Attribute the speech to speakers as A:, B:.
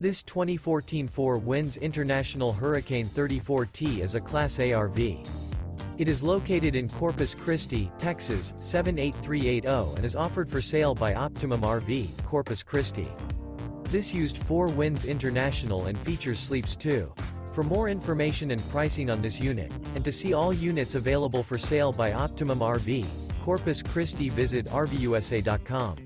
A: This 2014 4 Winds International Hurricane 34T is a Class A RV. It is located in Corpus Christi, Texas, 78380 and is offered for sale by Optimum RV, Corpus Christi. This used 4 Winds International and features sleeps 2. For more information and pricing on this unit, and to see all units available for sale by Optimum RV, Corpus Christi, visit RVUSA.com.